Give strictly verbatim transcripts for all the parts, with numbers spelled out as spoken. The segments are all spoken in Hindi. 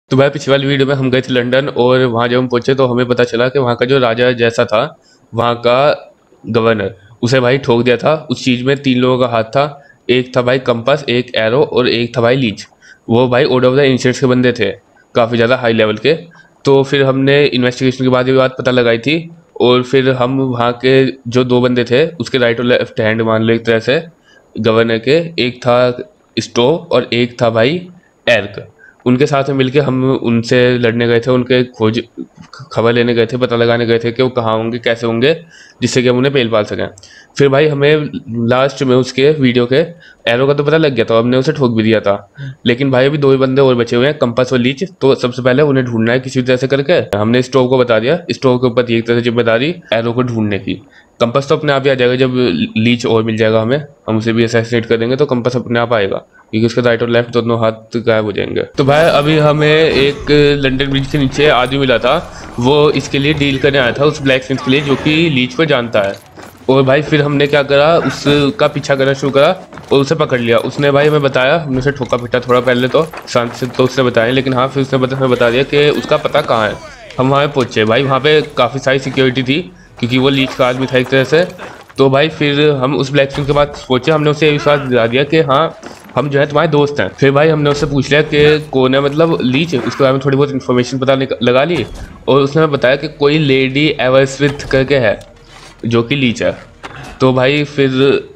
तो भाई पिछली वाली वीडियो में हम गए थे लंदन और वहाँ जब हम पहुंचे तो हमें पता चला कि वहाँ का जो राजा जैसा था, वहाँ का गवर्नर, उसे भाई ठोक दिया था। उस चीज़ में तीन लोगों का हाथ था। एक था भाई कंपास, एक एरो और एक था भाई लीच। वो भाई ऑर्डर ऑफ द एंशिएंट्स के बंदे थे, काफ़ी ज़्यादा हाई लेवल के। तो फिर हमने इन्वेस्टिगेशन के बाद ये बात पता लगाई थी और फिर हम वहाँ के जो दो बंदे थे उसके राइट और लेफ्ट हैंड मान लो एक तरह से गवर्नर के, एक था स्टोव और एक था भाई एर्क। उनके साथ में मिलके हम उनसे लड़ने गए थे, उनके खोज खबर लेने गए थे, पता लगाने गए थे कि वो कहाँ होंगे, कैसे होंगे, जिससे कि हम उन्हें पेल पाल सकें। फिर भाई हमें लास्ट में उसके वीडियो के एरो का तो पता लग गया था, हमने उसे ठोक भी दिया था। लेकिन भाई अभी दो ही बंदे और बचे हुए हैं, कंपास और लीच। तो सबसे पहले उन्हें ढूंढना है किसी तरह से करके। हमने स्टोव को बता दिया, स्टोव के ऊपर थी एक तरह से जिम्मेदारी एरो को ढूंढने की। कंपास तो अपने आप ही आ जाएगा जब लीच और मिल जाएगा हमें, हम उसे भी असैसिनेट कर देंगे तो कंपास अपने आप आएगा, क्योंकि उसके राइट और लेफ्ट दोनों हाथ गायब हो जाएंगे। तो भाई अभी हमें एक लंदन ब्रिज के नीचे आदमी मिला था, वो इसके लिए डील करने आया था, उस ब्लैक स्मिथ के लिए जो कि लीच को जानता है। और भाई फिर हमने क्या करा, उसका पीछा करना शुरू करा और उसे पकड़ लिया। उसने भाई हमें बताया, हमने उसे ठोका पिटा थोड़ा पहले तो शांति से तो उसने बताया, लेकिन हाँ फिर उसने बता, हमें बता दिया कि उसका पता कहाँ है। हम वहाँ पहुँचे भाई, वहाँ पे काफ़ी सारी सिक्योरिटी थी क्योंकि वो लीच का आदमी था एक तरह से। तो भाई फिर हम उस ब्लैक स्मिथ के पास पहुँचे, हमने उसे विश्वास दिला दिया कि हाँ हम जो है तुम्हारे दोस्त हैं। फिर भाई हमने उससे पूछ लिया कि कौन है मतलब लीच, उसके बारे में थोड़ी बहुत इन्फॉर्मेशन पता लगा ली और उसने हमें बताया कि कोई लेडी एवरस्मिथ करके है जो कि लीच है। तो भाई फिर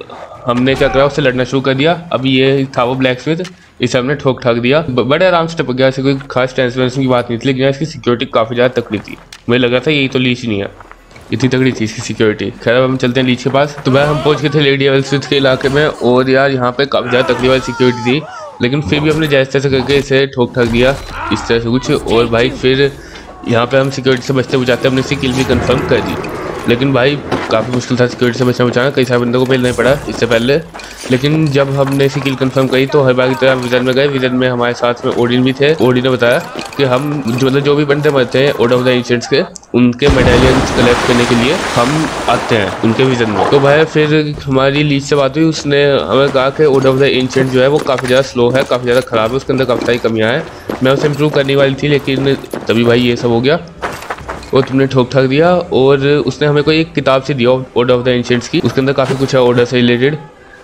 हमने क्या करा, उससे लड़ना शुरू कर दिया। अब ये था वो ब्लैक स्मिथ, इसे हमने ठोक ठाक दिया, बड़े आराम से टपक गया, ऐसे कोई खास टेंशन की बात नहीं थी। लेकिन इसकी सिक्योरिटी काफ़ी ज़्यादा तकड़ी थी, मुझे लगा था यही तो लीच नहीं है, इतनी तगड़ी थी इसकी सिक्योरिटी। खैर अब हम चलते हैं लीच के पास। तो भाई हम पहुंच गए थे लेडी एवरस्मिथ के इलाके में और यार यहाँ पे काफ़ी ज़्यादा तकड़ी वाली सिक्योरिटी थी, लेकिन फिर भी हमने जैसे तैसे करके इसे ठोक ठाक दिया इस तरह से कुछ। और भाई फिर यहाँ पे हम सिक्योरिटी से बचते बचाते हमने इसकी किल भी कंफर्म कर दी। लेकिन भाई काफ़ी मुश्किल था सिक्योरिटी से बचना बचाना, कई सारे बंदों को पेलना पड़ा इससे पहले। लेकिन जब हमने इसकी किल कंफर्म करी तो हर बार की तरह विजन में गए। विजन में हमारे साथ में ओडिन भी थे। ओडिन ने बताया कि हम जो मतलब जो भी बंदे मरते हैं ऑर्डर ऑफ द एंशिएंट्स के, उनके मेडालियंस कलेक्ट करने के लिए हम आते हैं उनके विजन में। तो भाई फिर हमारी लीच से बात हुई, उसने हमें कहा कि ऑर्डर ऑफ द एंशिएंट जो है वो काफ़ी ज़्यादा स्लो है, काफ़ी ज़्यादा ख़राब है, उसके अंदर काफ़ी सारी कमियाँ हैं। मैं उसे इम्प्रूव करने वाली थी, लेकिन तभी भाई ये सब हो गया और तुमने ठोक ठाक दिया। और उसने हमें कोई एक किताब से दिया ऑर्डर ऑफ द एंशिएंट्स की, उसके अंदर काफ़ी कुछ है ऑर्डर से रिलेटेड,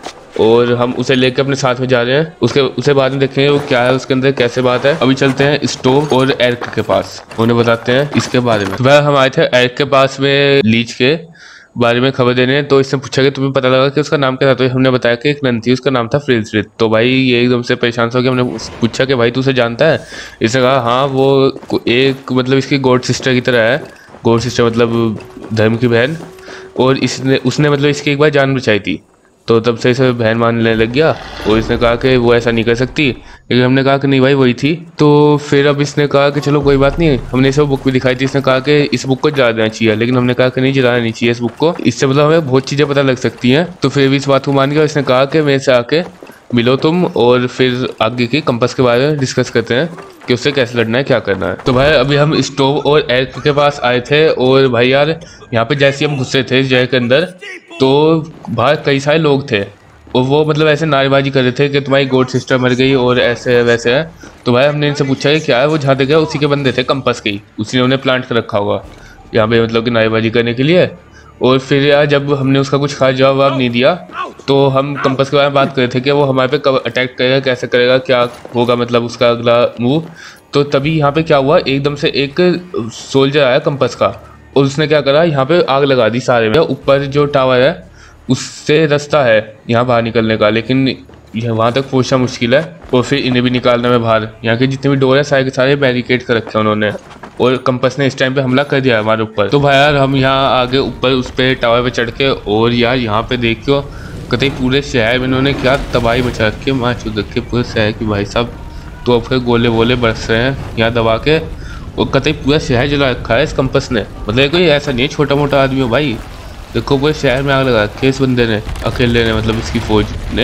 और हम उसे लेकर अपने साथ में जा रहे हैं। उसके उसे बाद में देखेंगे वो क्या है उसके अंदर, कैसे बात है। अभी चलते हैं स्टोव और एर्क के पास, उन्हें बताते हैं इसके बारे में। वह हम आए थे एर्क के पास में लीच के बारे में खबर देने। तो इसने पूछा कि तुम्हें पता लगा कि उसका नाम क्या था। तो हमने बताया कि एक नन थी, उसका नाम था फ्रिल्सरिथ। तो भाई ये एकदम से परेशान हो गया। हमने पूछा कि भाई तू उसे जानता है। इसने कहा हाँ वो एक मतलब इसकी गॉड सिस्टर की तरह है, गॉड सिस्टर मतलब धर्म की बहन, और इसने उसने मतलब इसकी एक बार जान बचाई थी। तो तब से इसे बहन मानने लग गया और इसने कहा कि वो ऐसा नहीं कर सकती। लेकिन हमने कहा कि नहीं भाई वही थी। तो फिर अब इसने कहा कि चलो कोई बात नहीं, हमने इसे बुक भी दिखाई थी। इसने कहा कि इस बुक को जला देना चाहिए, लेकिन हमने कहा कि नहीं जलाना नहीं चाहिए इस बुक को, इससे मतलब हमें बहुत चीज़ें पता लग सकती हैं। तो फिर भी इस बात को मान गया। इसने कहा कि मेरे से आके मिलो तुम और फिर आगे की कंपास के बारे में डिस्कस करते हैं कि उससे कैसे लड़ना है, क्या करना है। तो भाई अभी हम स्टोव और एर्क के पास आए थे और भाई यार यहाँ पे जैसे हम घुसे थे इस जगह के अंदर तो बाहर कई सारे लोग थे और वो मतलब ऐसे नारेबाजी कर रहे थे कि तुम्हारी गॉड सिस्टर मर गई और ऐसे वैसे है। तो भाई हमने इनसे पूछा कि क्या है, वो जहाँ तक गया उसी के बंदे थे कंपास के ही, उसी ने उन्हें प्लांट कर रखा होगा यहाँ पे मतलब कि नारेबाजी करने के लिए। और फिर यार जब हमने उसका कुछ खास जवाब नहीं दिया तो हम कंपास के बारे में बात कर रहे थे कि वो हमारे पे कब अटैक करेगा, कैसे करेगा, क्या होगा मतलब उसका अगला मूव। तो तभी यहाँ पे क्या हुआ, एकदम से एक सोल्जर आया कंपास का और उसने क्या करा, यहाँ पे आग लगा दी सारे में। ऊपर जो टावर है उससे रास्ता है यहाँ बाहर निकलने का, लेकिन यह वहाँ तक पहुँचना मुश्किल है और फिर इन्हें भी निकालना में बाहर। यहाँ के जितने भी डोर है सारे के सारे बैरिकेड कर रखे हैं उन्होंने और कंपास ने इस टाइम पे हमला कर दिया है हमारे ऊपर। तो भाई यार हम यहाँ आगे ऊपर उस पर टावर पे चढ़ के और यार यहाँ पे देखियो कतई पूरे शहर में इन्होंने क्या तबाही मचा रखी है, माँ चुद रखी पूरे शहर की भाई साहब। तो अब फिर गोले वोले बरस रहे हैं यहाँ दबा के और कतई पूरा शहर जला रखा है इस कंपास ने। मतलब कोई ऐसा नहीं है छोटा मोटा आदमी हो भाई, देखो पूरे शहर में आग लगा रखी है इस बंदे ने, अकेले ने मतलब इसकी फौज ने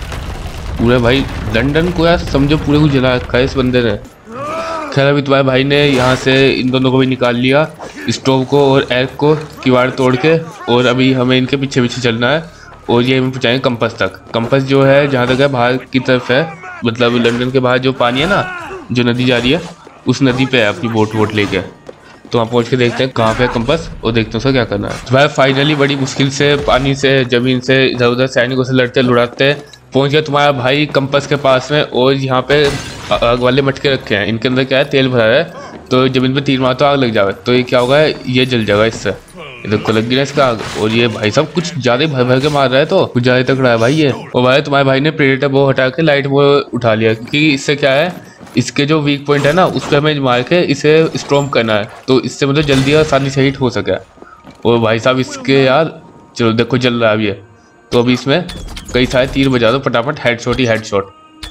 पूरा भाई लंदन को यार समझो पूरे को जला रखा है इस बंदे ने। खैर अभी तुम्हारे भाई ने यहाँ से इन दोनों को भी निकाल लिया, स्टोव को और एर्क को किवाड़ तोड़ के, और अभी हमें इनके पीछे पीछे चलना है और ये हमें पहुँचाएंगे कंपास तक। कंपास जो है जहाँ तक है बाहर की तरफ है, मतलब लंदन के बाहर जो पानी है ना, जो नदी जा रही है उस नदी पे है अपनी बोट वोट लेके। तो वहाँ पहुँच के देखते हैं कहाँ पे है कंपास और देखते हैं उसका क्या करना है। तो भाई फाइनली बड़ी मुश्किल से पानी से जमीन से इधर उधर सैनिकों से लड़ते लुड़ाते पहुँच गया तुम्हारा भाई कंपास के पास में। और यहाँ पे आग वाले मटके रखे हैं, इनके अंदर क्या है तेल भरा है, तो जमीन पे तीर मार तो आग लग जाए। तो ये क्या होगा, ये जल जाएगा इससे। इधर को लग गया इसका आग। और ये भाई साहब कुछ ज्यादा भर भर के मार रहा है, तो कुछ ज्यादा तकड़ा है भाई ये। और भाई तुम्हारे भाई ने प्रेडेटर वो हटा के लाइट वो उठा लिया, क्योंकि इससे क्या है, इसके जो वीक पॉइंट है ना उस पर हमें मार के इसे स्ट्रॉन्ग करना है, तो इससे मतलब जल्दी और आसानी से हिट हो सके। और भाई साहब इसके यार चलो देखो जल रहा है अभी ये, तो अभी इसमें कई सारे तीर बजा दो फटाफट, हेडशॉट ही हेडशॉट।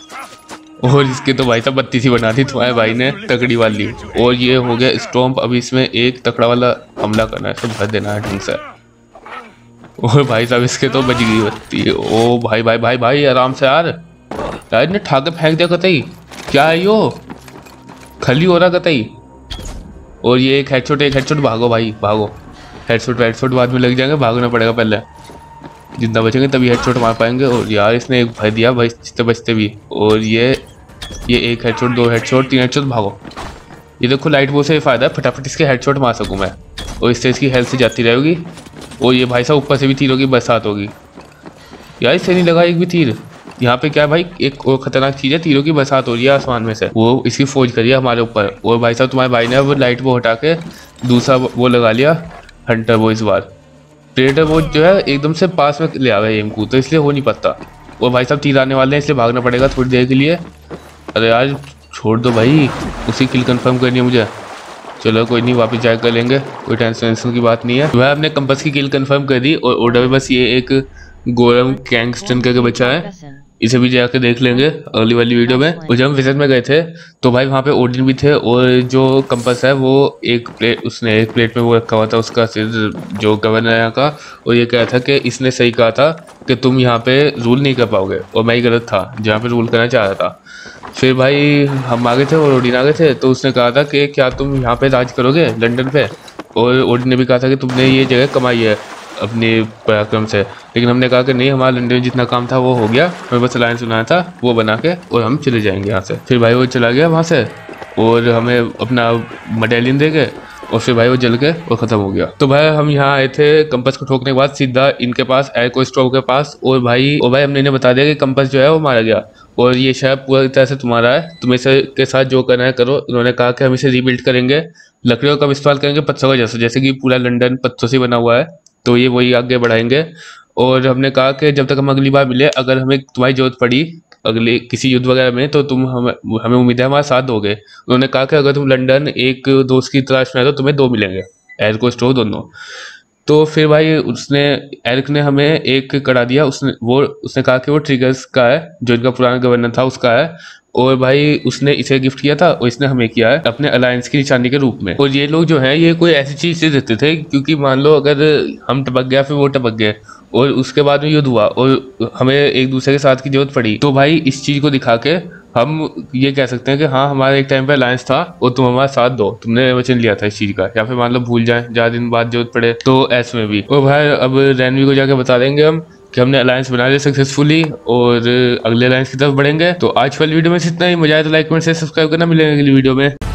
और इसके तो भाई साहब बत्तीस ही बना दी तुम्हारे भाई ने तकड़ी वाली। और ये हो गया स्टॉम्प। अभी इसमें एक तकड़ा वाला हमला करना है, सब भर देना है ढंग से। और भाई साहब इसके तो बच गई बत्ती। ओ भाई भाई भाई भाई आराम से यार, यार ने ठाके फेंक दिया कतई, क्या है यो खली हो रहा कतई। और ये एक हेडशॉट एक हेडशॉट, भागो भाई भागो, हेडशॉट हेडशॉट बाद में लग जाएंगे, भागना पड़ेगा पहले, जितना बचेंगे तभी हेडशॉट मार पाएंगे। और यार इसने एक भर दिया बचते बचते भी। और ये ये एक हेडशॉट दो हेडशॉट तीन हेडशॉट, भागो। ये देखो लाइट वो से फ़ायदा है, फटाफट इसके हेडशॉट मार सकूँ मैं, और इससे इसकी हेल्थ से जाती रहेगी। और ये भाई साहब ऊपर से भी तीरों की बरसात होगी। यार इससे नहीं लगा एक भी तीर। यहाँ पे क्या है भाई, एक और खतरनाक चीज़ है, तीरों की बरसात हो रही है आसमान में से, वो इसकी फौज करी है हमारे ऊपर। और भाई साहब तुम्हारे भाई ने वो लाइट वो हटा के दूसरा वो लगा लिया हंटर वो। इस बार प्रेडेटर वो जो है एकदम से पास में ले आ गया एम को, तो इसलिए हो नहीं पाता। और भाई साहब तीर आने वाले हैं, इसलिए भागना पड़ेगा थोड़ी देर के लिए। अरे यार छोड़ दो भाई, उसी किल कंफर्म करनी है मुझे। चलो कोई नहीं, वापस जाकर कर लेंगे, कोई टेंशन वेंशन की बात नहीं है। वह हमने कंपास की किल कंफर्म कर दी। और ऑर्डर में बस ये एक गोरम गैंगस्टन करके बचा है, इसे भी जाके देख लेंगे अगली वाली वीडियो में। और जब हम विजिट में गए थे तो भाई वहाँ पे ओडिन भी थे, और जो कंपास है वो एक प्लेट उसने एक प्लेट में वो रखा हुआ था उसका सिर, जो गवर्नर यहाँ का। और ये कहा था कि इसने सही कहा था कि तुम यहाँ पे रूल नहीं कर पाओगे, और मैं ही गलत था जहाँ पे रूल करना चाह रहा था। फिर भाई हम आ गए थे और ओडिन आ गए थे, तो उसने कहा था कि क्या तुम यहाँ पे राज करोगे लंदन पे। और ओडिन ने भी कहा था कि तुमने ये जगह कमाई है अपने पराक्रम से। लेकिन हमने कहा कि नहीं, हमारा लंदन में जितना काम था वो हो गया, हमें बस अलायंस बनाया था वो बना के, और हम चले जाएंगे यहाँ से। फिर भाई वो चला गया वहाँ से, और हमें अपना मेडेलियन दे गए, और फिर भाई वो जल के और ख़त्म हो गया। तो भाई हम यहाँ आए थे कंपास को ठोकने के बाद सीधा इनके पास एयरको स्टोव के पास। और भाई और भाई हमने इन्हें बता दिया कि कंपास जो है वो मारा गया, और ये शायद पूरी तरह से तुम्हारा है, तुम इसे के साथ जो करना है करो। उन्होंने कहा कि हम इसे रीबिल्ड करेंगे, लकड़ियों का इस्तेमाल करेंगे पत्थरों का, जैसे जैसे कि पूरा लंदन पत्थरों से बना हुआ है, तो ये वही आगे बढ़ाएंगे। और हमने कहा कि जब तक हम अगली बार मिले, अगर हमें तुम्हारी जरूरत पड़ी अगले किसी युद्ध वगैरह में, तो तुम हमें हमें उम्मीद है हमारा साथ दोगे। उन्होंने कहा कि अगर तुम लंदन एक दोस्त की तलाश में आए तो तुम्हें दो मिलेंगे, एयरको स्टोव दोनों। तो फिर भाई उसने एरिक ने हमें एक कड़ा दिया, उसने वो उसने कहा कि वो ट्रिगर्स का है, जो इनका पुराना गवर्नर था उसका है। और भाई उसने इसे गिफ्ट किया था, और इसने हमें किया है अपने अलायंस की निशानी के रूप में। और ये लोग जो हैं ये कोई ऐसी चीज़ से देते थे, क्योंकि मान लो अगर हम टपक गया फिर वो टपक गए, और उसके बाद में युद्ध हुआ और हमें एक दूसरे के साथ की जरूरत पड़ी, तो भाई इस चीज़ को दिखा के हम ये कह सकते हैं कि हाँ हमारा एक टाइम पे अलायंस था और तुम हमारा साथ दो, तुमने वचन लिया था इस चीज़ का। या फिर मान लो भूल जाए, ज़्यादा दिन बाद जरूरत पड़े, तो ऐसे में भी। और भाई अब रैनवी को जाके बता देंगे हम कि हमने अलायंस बना लिया सक्सेसफुली, और अगले अलायंस की तरफ बढ़ेंगे। तो आज वाली वीडियो में इतना ही। मजा आया तो लाइक कमेंट से सब्सक्राइब करना। मिलेंगे अगली वीडियो में।